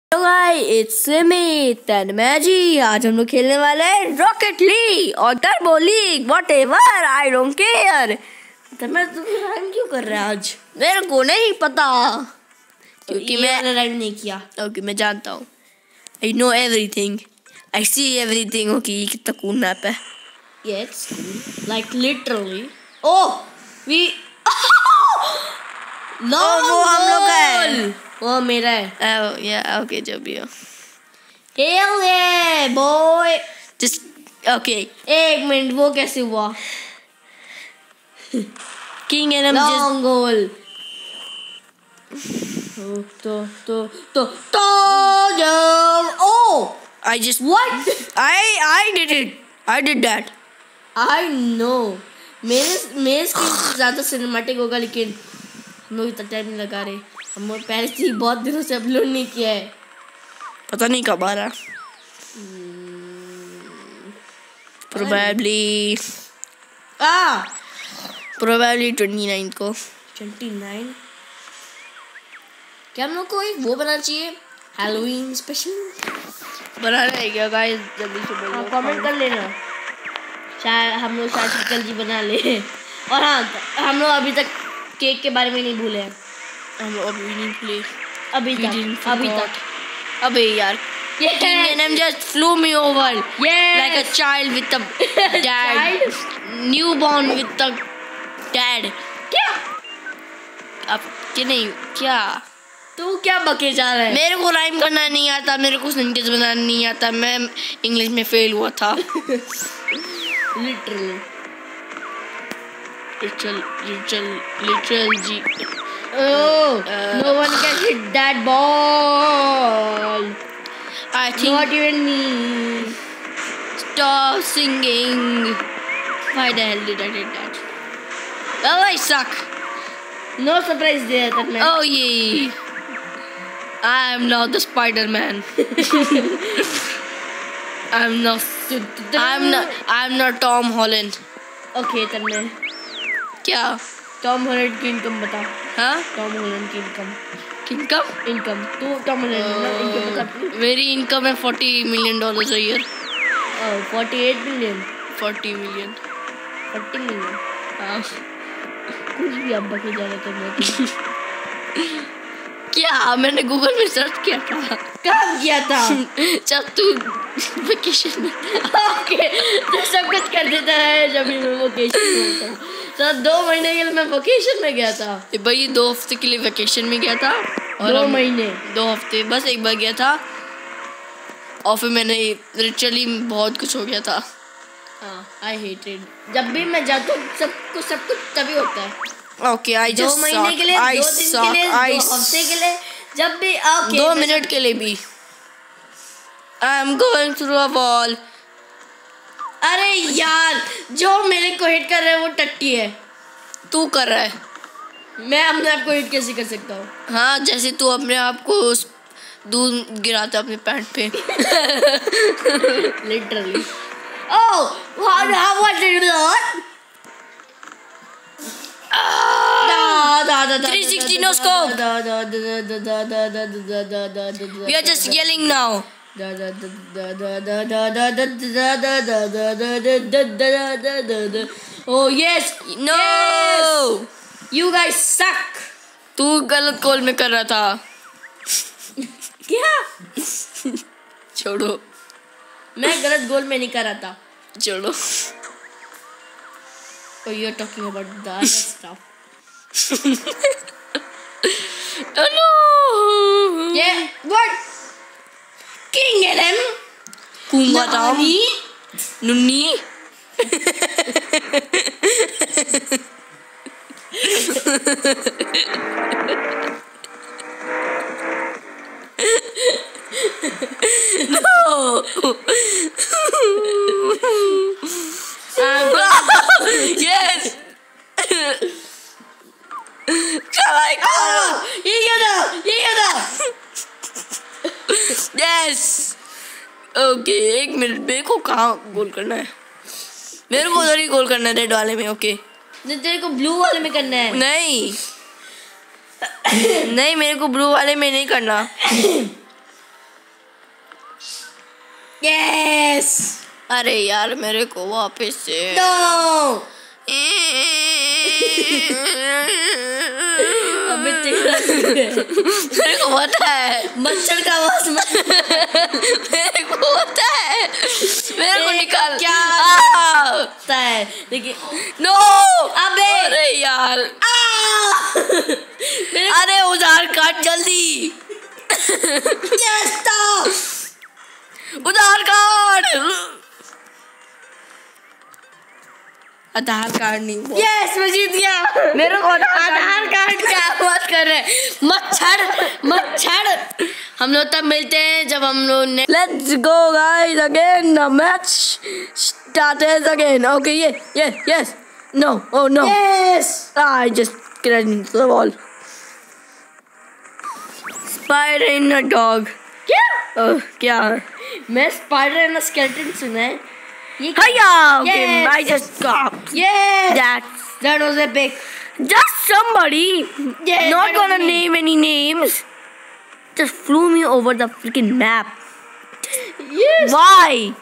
Hello guys, it's me Tanmay. आज हम लोग खेलने वाले हैं रॉकेट लीग और turbo league, whatever, I don't care. Tanmay तुम राइम क्यों कर रहे हैं आज? मेरे को नहीं पता क्योंकि मैंने राइम नहीं किया। ओके, मैं जानता हूँ। I know everything, I see everything. Okay, ये कितना कूल मैप है। Yes, like literally. Oh we know, वो हम लोग का है, वो मेरा है। या ओके, जो भी हो। Hell yeah, boy. Just okay. एक मिनट, वो कैसे हुआ? King and I'm just long goal. तो oh! I just what? I did it. I did that. I know. मेरे स्क्रीन से ज़्यादा सिनेमैटिक होगा, लेकिन हम लोग इतना टाइम नहीं लगा रहे। हम लोग पहले से बहुत दिनों से अपलोड नहीं किया है, पता नहीं कब आ रहा। Probably 29 को। 29 क्या हम लोग को एक वो बनाना चाहिए, हैलोवीन स्पेशल बनाना है क्या गाइस? जल्दी से बोलो, कमेंट कर लेना। शायद हम लोग कल जी बना ले। और हाँ, हम लोग अभी तक केक के बारे में नहीं भूले हैं। हम लोग अभी नहीं भूले, अभी तक अबे यार, King and just flew me over like a child with a dad, newborn with a dad. क्या? अब क्या नहीं, क्या तू क्या बके जा रहा है? मेरे को राइम करना नहीं आता, मेरे को सेंटेंस बनाना नहीं आता, मैं इंग्लिश में फेल हुआ था। literal जी। Oh, no one can hit that ball. I think not even me. Stop singing. Why the hell did I did that? Oh, I suck. No surprise there, Tanmay. Oh yeah. I am now the Spider-Man. I'm not Tom Holland. Okay, Tanmay. क्या? Tom Holland की income बता। हाँ, Tom Holland की income तो Tom Holland income बता। मेरी income है $40 million a year। 48 million 40 million 40 million। हाँ, कुछ भी अब बके जा रहे थे। क्या? मैंने गूगल में सर्च किया था। कब किया था? जब तू वेकेशन में। ओके, तो सब कुछ कर देता है जब भी मैं वेकेशन में होता हूँ। तो 2 महीने के लिए मैं वेकेशन में गया था भाई। 2 हफ्ते के लिए वेकेशन में गया था, और 2 महीने 2 हफ्ते बस एक बार गया था, और फिर मैंने लिटरली बहुत कुछ हो गया था। हाँ, आई हेट इट। जब भी मैं जाता हूँ सब कुछ तभी होता है। ओके, आई जस्ट 2 महीने के लिए, 2 दिन के लिए, 2 हफ्ते के लिए, जब भी 2 मिनट के लिए भी। I am going through a wall. अरे यार, जो मेरे को हिट कर रहा है वो टट्टी है। तू कर रहा है, मैं अपने आप को हिट कैसे कर सकता हूँ? हाँ, जैसे तू अपने आप को दूध गिराता अपने पैंट पे। Literally. Oh, what did you do? 360 no scope. We are just yelling now. Oh yes, no, yes. You guys suck. तू गलत कॉल में कर रहा था। क्या? छोड़ो, मैं गलत गोल में नहीं कर रहा था। छोड़ो। Oh, you're talking about the other stuff. Oh no. Yeah, what? King and Kunga Tom Nunni. No. Yes. ये था। Yes. ओके, 1 मिनट, मेरे को कहाँ गोल करना है? मेरे को उधर ही गोल करना है, रेड वाले में। ओके, तेरे को ब्लू वाले में करना है? नहीं, मेरे को ब्लू वाले में नहीं करना। यस। अरे यार मेरे को वापस से नो। अबे तेरा मेरे को पता है मच्छर का आवाज मेरे को पता है मेरे को निकाल क्या होता है देखिए। नो अबे अरे यार अरे उधार कार्ड जल्दी उधार कार्ड आधार कार्ड नहीं हुआ। यस मैं जीत गया। मेरे को आधार कार्ड क्या बात कर रहे हैं? मच्छर हम लोग तब मिलते हैं जब हम लोग ने let's go guys again the match started again okay yes no oh no yes I just crashed into the wall spider in a dog क्या मैं स्पाइडर एंड स्केलेटन सुना है ये okay, I just got that was epic. Just somebody not gonna name any names just flew me over the freaking map. Yes. Why?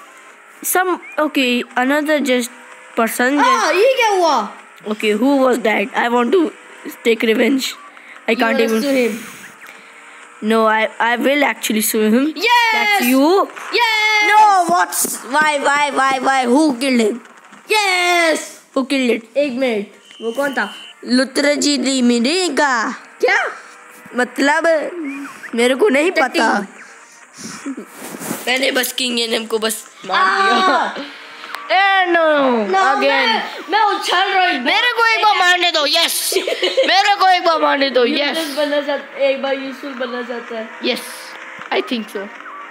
Another just person ये क्या हुआ? Okay, who was that? I want to take revenge. I can't even sue him. No, I will actually sue him. Yes. That's you. Yes. No, why? Who killed him? Yes. Who killed it? एक minute वो कौन था? लुतरजी दी मिलेगा क्या मतलब मेरे को नहीं पता। मैंने बस किंग एनएम को बस मार दिया। नो अगेन मैं उछल रही। मेरे को एक बार मारने दो। यस मेरे को एक बार मारने दो। यस बनना चाहता एक बार यूजफुल बनना चाहता है। Yes I think so.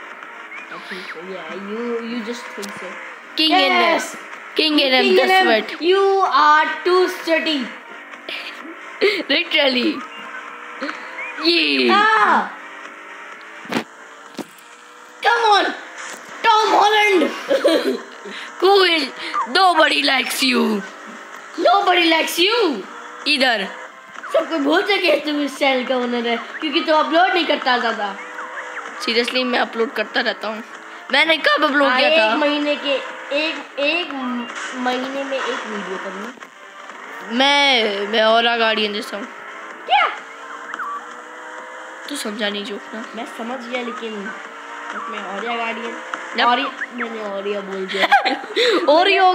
You just think so. King NM just what? You are too sturdy. Literally. Yeah. Come on, Tom Holland. Cool. Nobody likes you. Nobody likes you. इधर सबको भूल सके तुम इस चैनल का ओनर है क्योंकि तुम अपलोड नहीं करता ज़्यादा। सीरियसली मैं अपलोड करता रहता हूँ। मैंने कब अपलोड किया था? एक महीने में एक वीडियो करना। मैं और गार्डियन जैसा हूँ। क्या? तू समझा नहीं जोक ना? मैं समझ गया लेकिन मैं ऑरिया गार्डियन मैंने ऑरिया बोल दिया। Oreo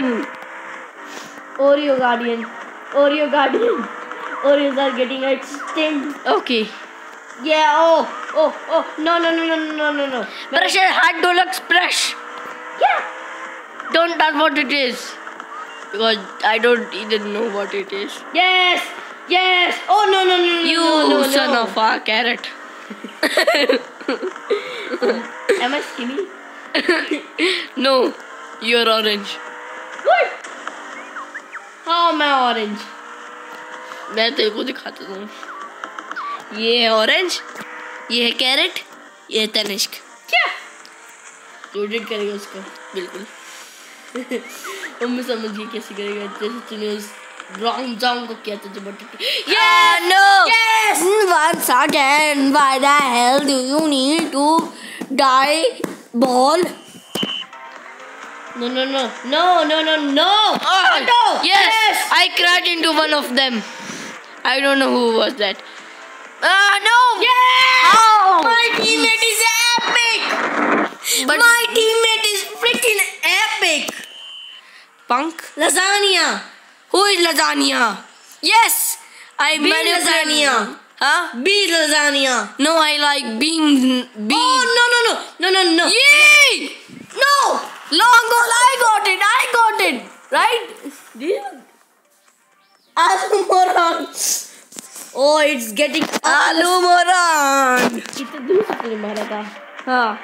guardian Oreos are getting extinct. Okay. Yeah. Oh. No. Pressure hard deluxe brush. Yeah. Don't touch what it is. Because I don't even know what it is. Yes. Oh no. You son of a carrot. Am I skinny? No. You're orange. What? How am I orange? मैं तेरे को दिखाता हूँ। ये है orange, ये है carat, ये है तनिष्क। क्या? तू एडिट करेगा उसका? बिल्कुल। मैं समझ गई कैसे करेगा जैसे तूने उस ब्राउन जाम को किया था जब Yes! Once again, why the hell do you need to die, ball? No. Oh, yes! I crashed into one of them. I don't know who was that. No! Yes! Oh! My teammate is epic! My teammate is freaking epic! Punk? Lasagna! Who is lasagna? Yes! I Bean lasagna. Huh? Bean lasagna. No, I like bean. Oh, no. Yay! No! Long goal, I got it. Right? Aloo moron. Oh, it's getting Aloo moron. कितने दूर से तूने मारा था? हाँ.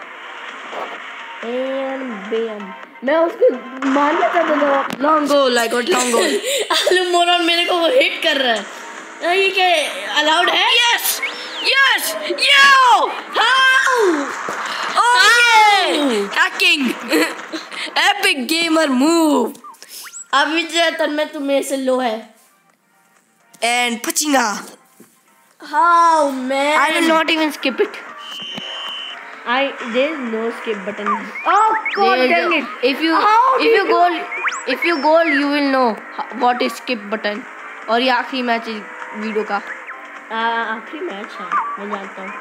And bam. मैं उसको मारना चाहता था. Long goal, I got long goal. आलू मोरन मेरे को हिट कर रहा है. ये क्या अलाउड है? Yes. Yo. How? Oh, hacking. Epic gamer move. अभी तन्मय तू मेरे से लो है. And pachinga. How man? I will not even skip it. There's no skip button. Oh god dang it! If you goal, you will know what is skip button. और ये आखिरी match इस video का. आखिरी मैच है, मैं जानता हूँ.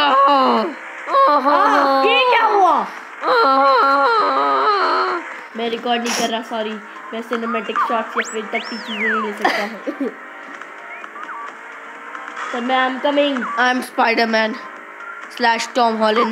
ये क्या हुआ? मैं रिकॉर्ड नहीं कर रहा, सॉरी. मैं सिनेमैटिक शॉट्स या फिर तकती चीजें नहीं ले सकता हूँ. So मैं I'm coming. I'm Spider-Man / Tom Holland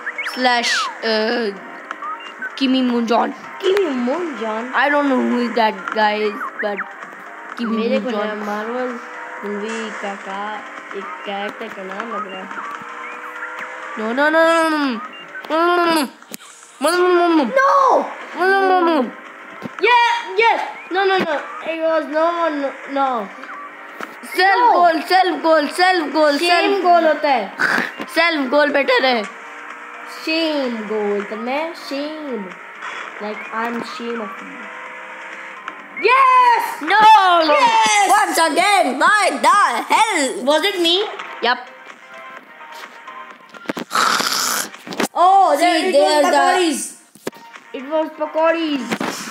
/ Kimi Moon John. I don't know who is that guy is, but Kimi Moon John. Marvel movie का एक कैरेक्टर का नाम लग रहा है. No. Yes. No. It was no. Self goal. Same goal होता है. Self goal better है. Shame goal. तो मैं shame. Like I'm shame of you. Yes. No. Yes. Once again. Why the hell? Was it me? Yep. Oh, See, it was pakoris.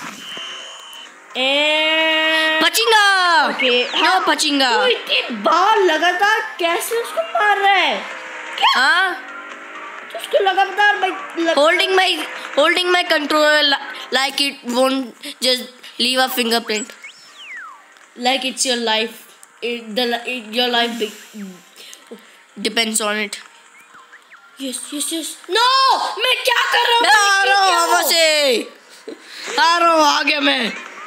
And Pachinga. Okay. No Pachinga. तू इतनी बार लगातार कैसे उसको मार रहा है? हाँ? तो उसको लगातार Holding my controller like it won't just leave a fingerprint. Like it's your life. Your life depends on it. Yes. No! मैं क्या कर रहा हूँ? मैं आ रहा हूँ हवा से. आ गया मैं.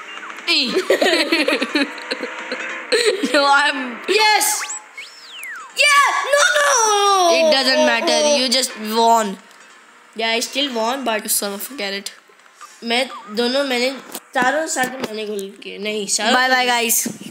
No, I'm. Yes. Yeah. No. It doesn't matter. You just won. Yeah, I still won, but Son of a carrot. मैंने चारों साथ मैंने गोल किए. नहीं. Bye guys.